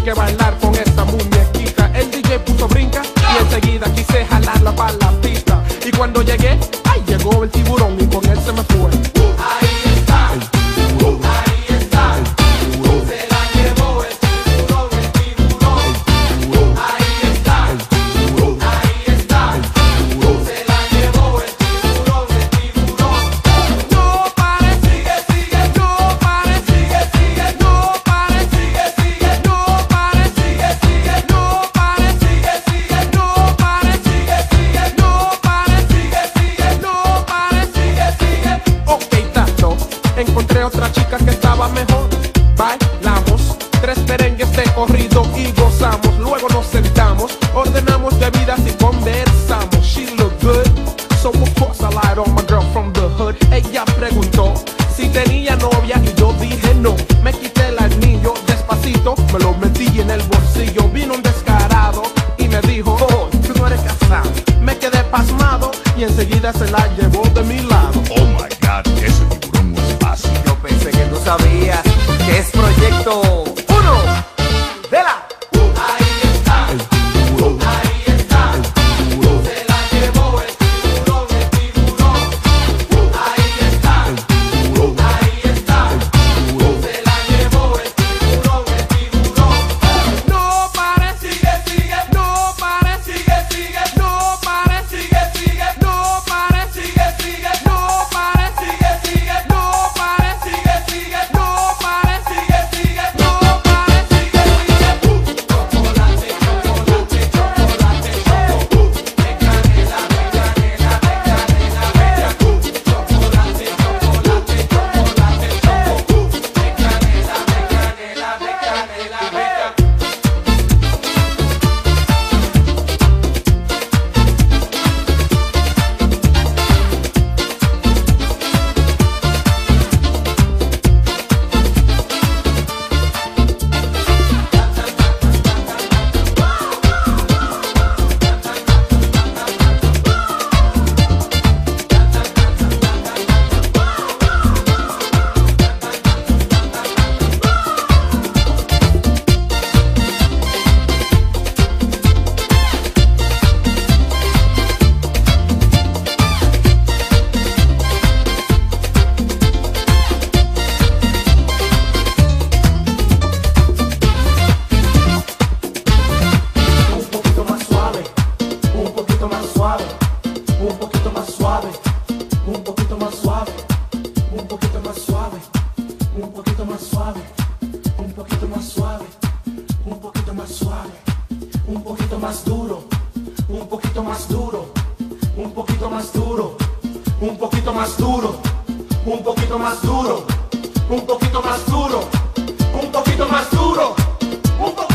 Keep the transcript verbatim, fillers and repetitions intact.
que bailar con esa muñequita. El D J puso brinca y enseguida quise jalarla para la pista. Y cuando llegué, ay, llegó el tiburón y con él se me fue. Ahí está, el tiburón. Ahí está, el tiburón. Se la llevó el tiburón, el tiburón. El tiburón. Ahí está, el tiburón. Ahí está, el tiburón. Se la llevó el tiburón, el tiburón. No pares, Sigue, sigue, no pares, sigue, sigue, no pares, sigue, sigue, no pares, sigue, sigue, no pares, sigue, sigue, no pares, sigue, sigue, no pares, sigue, sigue, no pares. sigue, sigue. Ok, tato, encontré otra chica que estaba mejor. Bailamos tres perengues de corrido y gozamos. Luego nos sentamos, ordenamos bebidas y conversamos. She looked good, so of course I lied on my girl from the hood. Ella preguntó si tenía novia y yo dije no. Me quité el anillo despacito, me lo metí en el bolsillo. Vino un descarado y me dijo, oh, tú no eres casado. Me quedé pasmado y enseguida se la llevó de mi lado. Oh my God, ese tiburón no es fácil. Yo pensé que tú sabías que es proyecto uno de la. Ahí está, El tiburón, ahí está, el tiburón, se la llevó el tiburón, el tiburón. Ahí está, el tiburón, ahí está, el tiburón. se la llevó el tiburón, el tiburón. No pares, Sigue, sigue, no pares, sigue, sigue, no pares, sigue, sigue, no pares, sigue, sigue, no pares, sigue, sigue, no pares, sigue, sigue, no pares, sigue, sigue, no pares. sigue, sigue. Chocolate, chocolate, chocolate, choco. De canela, de canela, de canela, bella. Chocolate, chocolate, chocolate, choco. De canela, de canela, de canela, bella. Un poquito más suave, un poquito más suave, un poquito más suave, un poquito más suave, un poquito más suave, un poquito más suave, un poquito más suave, un poquito más suave, un poquito más duro, un poquito más duro, un poquito más duro, un poquito más duro, un poquito más duro, un poquito más duro, un poquito más duro, un poquito